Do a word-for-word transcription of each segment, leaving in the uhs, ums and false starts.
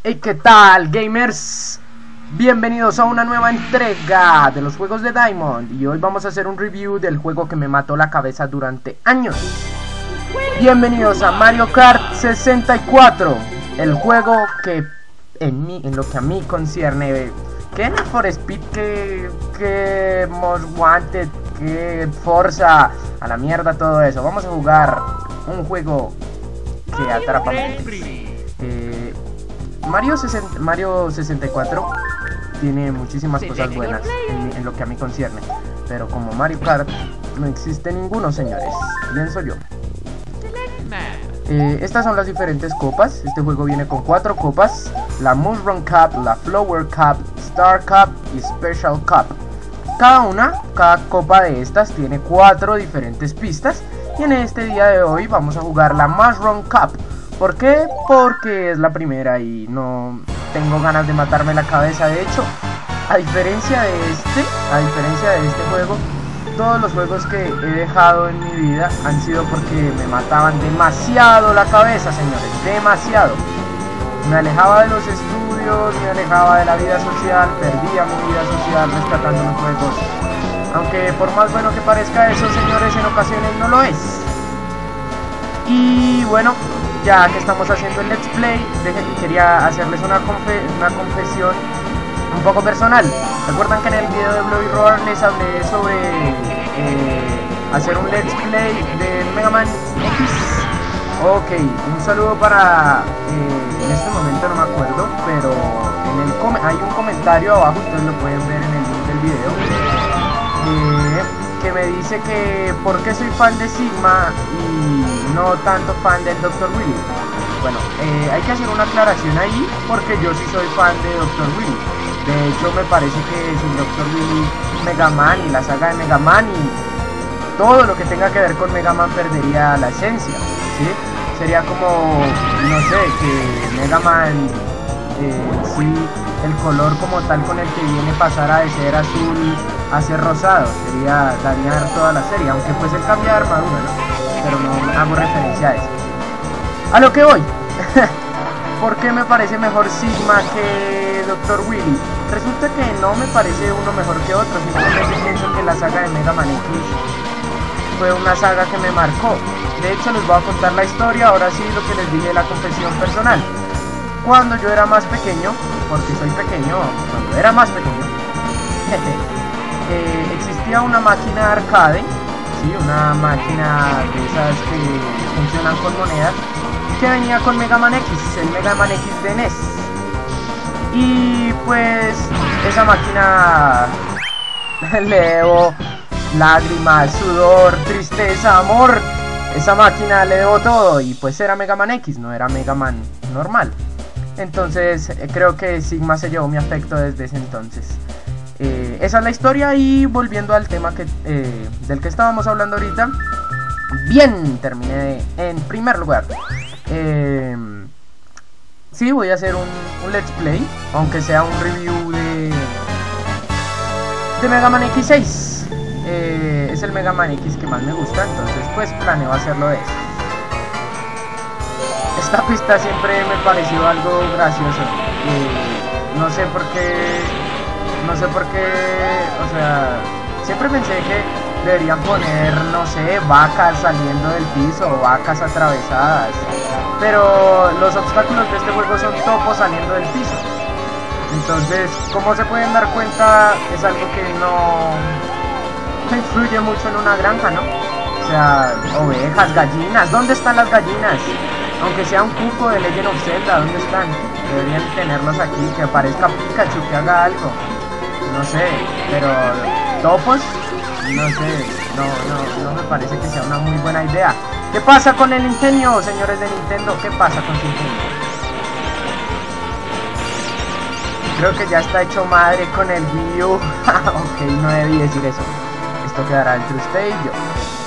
Hey, ¿qué tal, gamers? Bienvenidos a una nueva entrega de los juegos de Diamond. Y hoy vamos a hacer un review del juego que me mató la cabeza durante años. Bienvenidos a Mario Kart sesenta y cuatro, el juego que en, mí, en lo que a mí concierne, que Need for Speed, que, que Most Wanted, que Forza, a la mierda todo eso. Vamos a jugar un juego que atrapa mentes. Eh, Mario, sesenta, Mario sesenta y cuatro tiene muchísimas cosas buenas en, en lo que a mí concierne, pero como Mario Kart no existe ninguno, señores, pienso yo. Eh, estas son las diferentes copas. Este juego viene con cuatro copas: la Mushroom Cup, la Flower Cup, Star Cup y Special Cup. Cada una, cada copa de estas tiene cuatro diferentes pistas. Y en este día de hoy vamos a jugar la Mushroom Cup. ¿Por qué? Porque es la primera y no tengo ganas de matarme la cabeza. De hecho, a diferencia de este, a diferencia de este juego, todos los juegos que he dejado en mi vida han sido porque me mataban demasiado la cabeza, señores, demasiado. Me alejaba de los estudios, me alejaba de la vida social, perdía mi vida social rescatando los juegos. Aunque por más bueno que parezca eso, señores, en ocasiones no lo es. Y bueno, ya que estamos haciendo el let's play, quería hacerles una, confe una confesión un poco personal. ¿Recuerdan que en el video de Bloody Roar les hablé sobre eh, hacer un let's play de Mega Man X? Ok, un saludo para, eh, en este momento no me acuerdo, pero en el com hay un comentario abajo, ustedes lo pueden ver en el link del video, eh, que me dice que por qué soy fan de Sigma y no tanto fan del doctor Willy. Bueno, eh, hay que hacer una aclaración ahí, porque yo sí soy fan de doctor Willy. De hecho, me parece que sin doctor Willy, Mega Man y la saga de Mega Man y todo lo que tenga que ver con Mega Man perdería la esencia, ¿sí? Sería como, no sé, que Mega Man, eh, sí, el color como tal con el que viene pasara de ser azul a ser rosado. Sería dañar toda la serie, aunque pues él cambia de armadura, ¿no? Pero no hago referencia a eso. A lo que voy. ¿Por qué me parece mejor Sigma que doctor Willy? Resulta que no me parece uno mejor que otro, simplemente pienso que la saga de Mega Man X fue una saga que me marcó. De hecho, les voy a contar la historia, ahora sí, lo que les dije, la confesión personal. Cuando yo era más pequeño, porque soy pequeño, cuando era más pequeño, eh, existía una máquina arcade, ¿sí? Una máquina de esas que funcionan con monedas, que venía con Mega Man X, el Mega Man X de N E S. Y pues esa máquina le debo lágrimas, sudor, tristeza, amor. Esa máquina le debo todo y pues era Mega Man X, no era Mega Man normal. Entonces eh, creo que Sigma se llevó mi afecto desde ese entonces. Eh, esa es la historia. Y volviendo al tema que, eh, del que estábamos hablando ahorita. Bien, terminé de, en primer lugar. Eh, sí, voy a hacer un, un let's play, aunque sea un review de, de Mega Man X seis. Eh, es el Mega Man X que más me gusta, entonces pues planeo hacerlo de eso. Esta pista siempre me pareció algo gracioso. Eh, no sé por qué, no sé por qué, o sea, siempre pensé que deberían poner, no sé, vacas saliendo del piso o vacas atravesadas. Pero los obstáculos de este juego son topos saliendo del piso. Entonces, como se pueden dar cuenta, es algo que no, no influye mucho en una granja, ¿no? O sea, ovejas, gallinas, ¿dónde están las gallinas? Aunque sea un cupo de Legend of Zelda, ¿dónde están? Deberían tenerlos aquí, que aparezca Pikachu, que haga algo. No sé, pero topos, no sé, no, no, no me parece que sea una muy buena idea. ¿Qué pasa con el ingenio, señores de Nintendo? ¿Qué pasa con su ingenio? Creo que ya está hecho madre con el Wii U. Ok, no debí decir eso. Esto quedará entre usted y yo.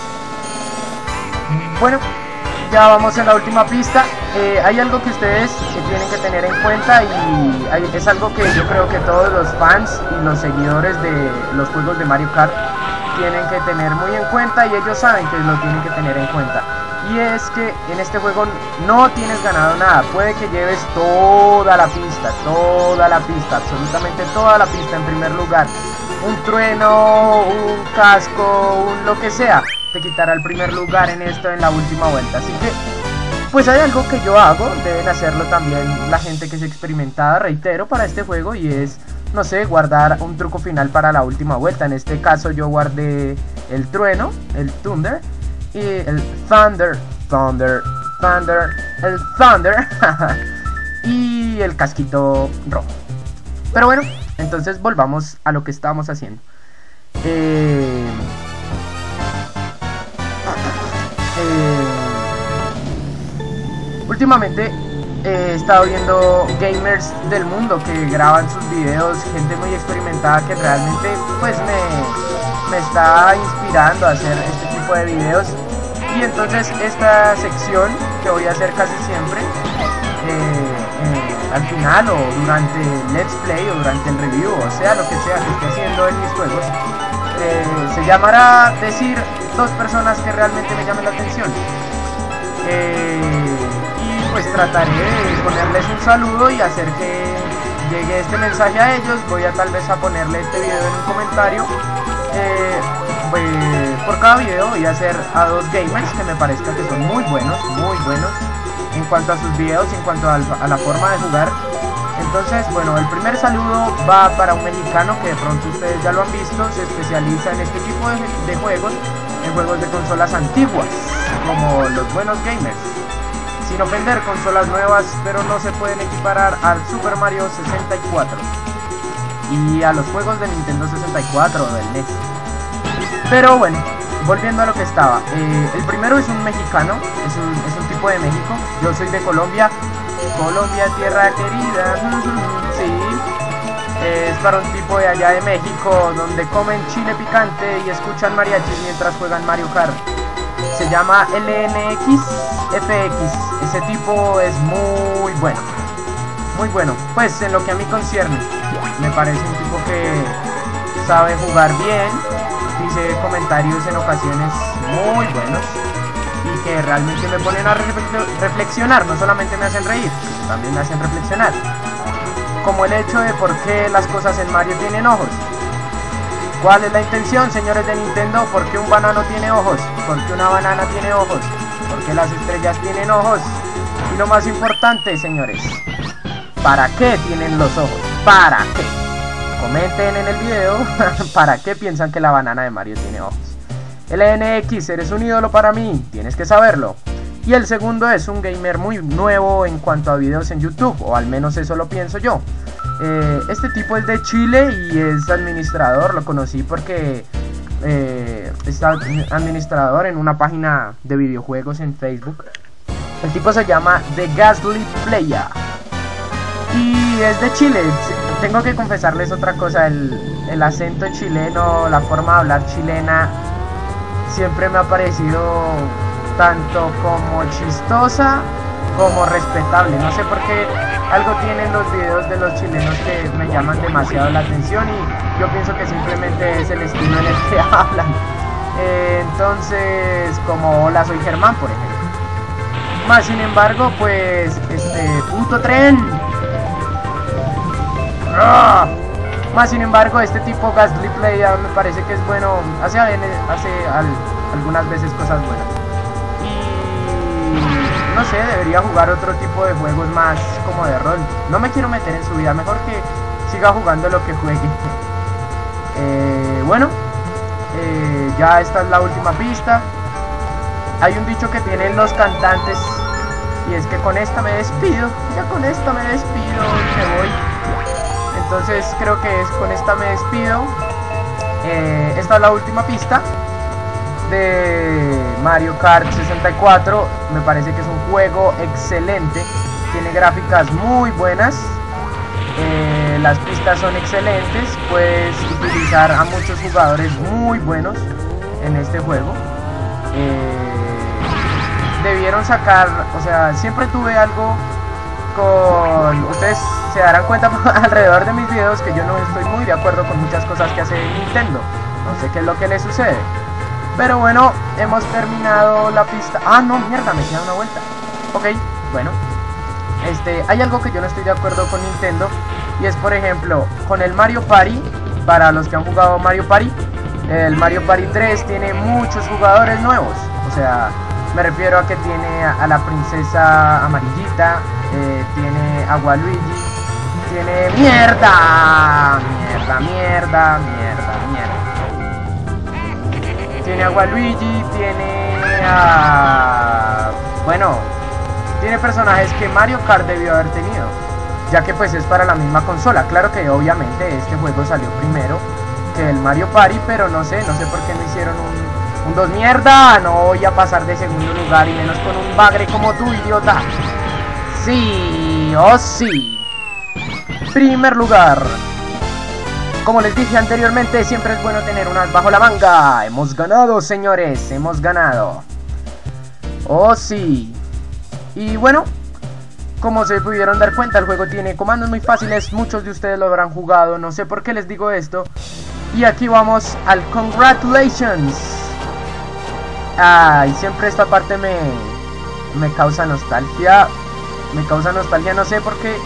Bueno, ya vamos en la última pista. Eh, hay algo que ustedes que tienen que tener en cuenta y hay, es algo que yo creo que todos los fans y los seguidores de los juegos de Mario Kart tienen que tener muy en cuenta, y ellos saben que lo tienen que tener en cuenta. y es que en este juego no tienes ganado nada. Puede que lleves toda la pista, toda la pista, absolutamente toda la pista en primer lugar, un trueno, un casco, un lo que sea, te quitará el primer lugar en esto en la última vuelta. Así que pues hay algo que yo hago, deben hacerlo también la gente que es experimentada, reitero, para este juego, y es, no sé, guardar un truco final para la última vuelta. En este caso yo guardé el trueno, el thunder, y el thunder, thunder, thunder, el thunder, y el casquito rojo. Pero bueno, entonces volvamos a lo que estábamos haciendo. Eh... Eh... Últimamente eh, he estado viendo gamers del mundo que graban sus videos, gente muy experimentada que realmente pues me, me está inspirando a hacer este tipo de videos. Y entonces esta sección que voy a hacer casi siempre, eh, eh, al final o durante el let's play o durante el review, o sea lo que sea que esté haciendo en mis juegos, eh, se llamará decir dos personas que realmente me llamen la atención. Eh, pues trataré de ponerles un saludo y hacer que llegue este mensaje a ellos. Voy a tal vez a ponerle este video en un comentario. Eh, pues, por cada video voy a hacer a dos gamers que me parezca que son muy buenos, muy buenos en cuanto a sus videos, en cuanto a, a la forma de jugar. Entonces, bueno, el primer saludo va para un mexicano que de pronto ustedes ya lo han visto. Se especializa en este tipo de, de juegos, en juegos de consolas antiguas, como los buenos gamers. Sin ofender, consolas nuevas, pero no se pueden equiparar al Super Mario sesenta y cuatro y a los juegos de Nintendo sesenta y cuatro o del N E S. Pero bueno, volviendo a lo que estaba, eh, el primero es un mexicano, es un, es un tipo de México. Yo soy de Colombia, Colombia, tierra querida, sí. Eh, es para un tipo de allá de México, donde comen chile picante y escuchan mariachis mientras juegan Mario Kart. Se llama L N X F X. Ese tipo es muy bueno, muy bueno. Pues en lo que a mí concierne, me parece un tipo que sabe jugar bien, dice comentarios en ocasiones muy buenos y que realmente me ponen a reflexionar. No solamente me hacen reír, también me hacen reflexionar. Como el hecho de por qué las cosas en Mario tienen ojos. ¿Cuál es la intención, señores de Nintendo? ¿Por qué un banano tiene ojos? ¿Por qué una banana tiene ojos? ¿Por qué las estrellas tienen ojos? Y lo más importante, señores, ¿para qué tienen los ojos? ¿Para qué? Comenten en el video ¿para qué piensan que la banana de Mario tiene ojos? L N X, eres un ídolo para mí, tienes que saberlo. Y el segundo es un gamer muy nuevo en cuanto a videos en YouTube, o al menos eso lo pienso yo. Eh, este tipo es de Chile y es administrador. Lo conocí porque eh, está administrador en una página de videojuegos en Facebook. El tipo se llama The Gasly Player y es de Chile. Tengo que confesarles otra cosa, el, el acento chileno, la forma de hablar chilena siempre me ha parecido tanto como chistosa como respetable. No sé por qué algo tienen los videos de los chilenos que me llaman demasiado la atención, y yo pienso que simplemente es el estilo en el que hablan. Eh, entonces, como hola, soy Germán, por ejemplo. Más sin embargo, pues, este puto tren. ¡Ah! Más sin embargo, este tipo Gasly Player me parece que es bueno, hace, hace al, algunas veces cosas buenas. Y no sé, debería jugar otro tipo de juegos más como de rol. No me quiero meter en su vida, mejor que siga jugando lo que juegue. eh, bueno, eh, ya esta es la última pista. Hay un dicho que tienen los cantantes y es que con esta me despido, ya con esta me despido y me voy. Entonces creo que es con esta me despido. Eh, esta es la última pista de Mario Kart sesenta y cuatro. Me parece que es un juego excelente, tiene gráficas muy buenas, eh, las pistas son excelentes, puedes utilizar a muchos jugadores muy buenos en este juego. Eh, debieron sacar, o sea, siempre tuve algo con... Ustedes se darán cuenta alrededor de mis videos que yo no estoy muy de acuerdo con muchas cosas que hace Nintendo. No sé qué es lo que le sucede. Pero bueno, hemos terminado la pista. Ah, no, mierda, me queda una vuelta. Ok, bueno. Este, hay algo que yo no estoy de acuerdo con Nintendo. Y es, por ejemplo, con el Mario Party. Para los que han jugado Mario Party, el Mario Party tres tiene muchos jugadores nuevos. O sea, me refiero a que tiene a la princesa amarillita, eh, tiene a Waluigi, tiene... ¡Mierda! ¡Mierda, mierda, mierda, mierda! Tiene a Waluigi, tiene a... Bueno, tiene personajes que Mario Kart debió haber tenido, ya que pues es para la misma consola. Claro que obviamente este juego salió primero que el Mario Party, pero no sé, no sé por qué no hicieron un, un dos. ¡Mierda! No voy a pasar de segundo lugar, y menos con un bagre como tú, idiota. Sí, oh sí. Primer lugar. Como les dije anteriormente, siempre es bueno tener unas bajo la manga. Hemos ganado, señores, hemos ganado. Oh sí. Y bueno, como se pudieron dar cuenta, el juego tiene comandos muy fáciles. Muchos de ustedes lo habrán jugado, no sé por qué les digo esto. Y aquí vamos al Congratulations. Ay, siempre esta parte me, me causa nostalgia. Me causa nostalgia, no sé por qué.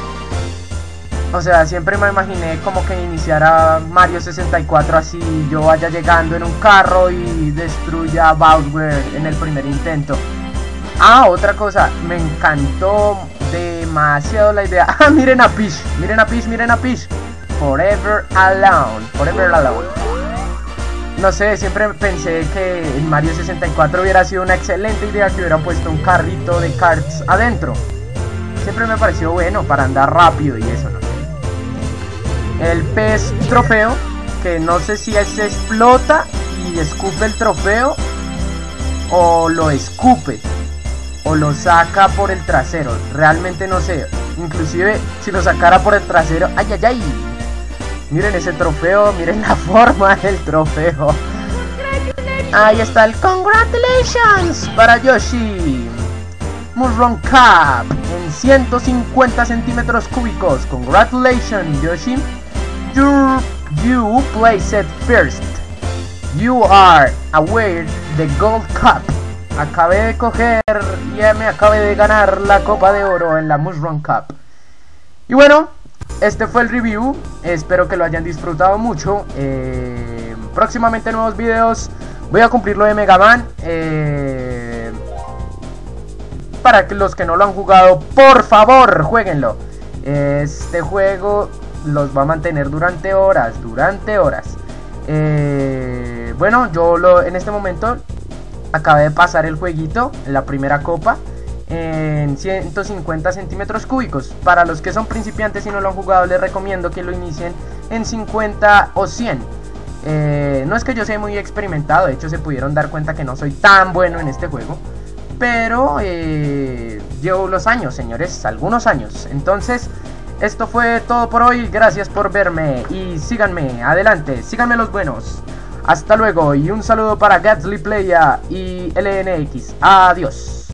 O sea, siempre me imaginé como que iniciara Mario sesenta y cuatro así, yo vaya llegando en un carro y destruya a Bowser en el primer intento. Ah, otra cosa, me encantó demasiado la idea. Ah, miren a Peach, miren a Peach, miren a Peach. Forever Alone, Forever Alone. No sé, siempre pensé que en Mario sesenta y cuatro hubiera sido una excelente idea que hubieran puesto un carrito de karts adentro. Siempre me pareció bueno para andar rápido y eso, no sé. El pez trofeo, que no sé si se explota y escupe el trofeo, o lo escupe, o lo saca por el trasero. Realmente no sé. Inclusive si lo sacara por el trasero. ¡Ay, ay, ay! Miren ese trofeo, miren la forma del trofeo. Ahí está el Congratulations para Yoshi. Mushroom Cup en ciento cincuenta centímetros cúbicos. Congratulations, Yoshi. You, you placed first. You are aware the Gold Cup. Acabé de coger, ya me acabé de ganar la Copa de Oro en la Mushroom Cup. Y bueno, este fue el review. Espero que lo hayan disfrutado mucho. eh, Próximamente nuevos videos. Voy a cumplir lo de Mega Man. eh, Para que los que no lo han jugado, por favor, jueguenlo. Este juego los va a mantener durante horas, durante horas. eh, Bueno, yo lo, en este momento acabé de pasar el jueguito, la primera copa, en ciento cincuenta centímetros cúbicos. Para los que son principiantes y no lo han jugado, les recomiendo que lo inicien en cincuenta o cien. eh, No es que yo sea muy experimentado, de hecho se pudieron dar cuenta que no soy tan bueno en este juego, pero eh, llevo los años, señores, algunos años. Entonces, esto fue todo por hoy. Gracias por verme y síganme, adelante, síganme los buenos. Hasta luego y un saludo para Gatsly Playa y L N X. Adiós.